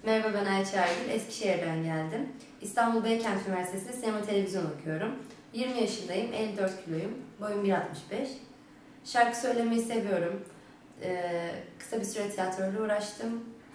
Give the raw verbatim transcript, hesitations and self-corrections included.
Merhaba, ben Ayça Aygül. Eskişehir'den geldim. İstanbul Beykent Üniversitesi'nde sinema televizyon okuyorum. yirmi yaşındayım, elli dört kiloyum. Boyum bir altmış beş. Şarkı söylemeyi seviyorum. Ee, kısa bir süre tiyatroyla uğraştım.